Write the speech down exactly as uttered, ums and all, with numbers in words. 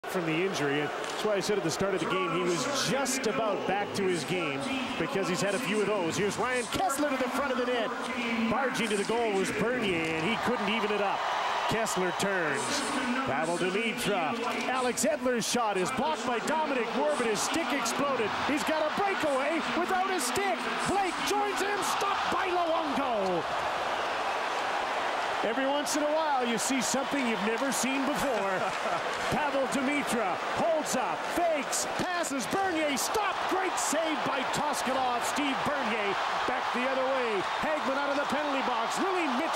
From the injury. That's why I said at the start of the game he was just about back to his game because he's had a few of those. Here's Ryan Kessler to the front of the net. Barging to the goal was Bernier, and he couldn't even it up. Kessler turns. Pavel Demitra. Alex Edler's shot is blocked by Dominic Moore, but his stick exploded. He's got a breakaway without his stick. Blake joins him, stopped by Luongo. Every once in a while, you see something you've never seen before. Pavel Demitra holds up, fakes, passes, Bernier stopped. Great save by Toscanov. Steve Bernier back the other way. Hagman out of the penalty box. Really Mitch.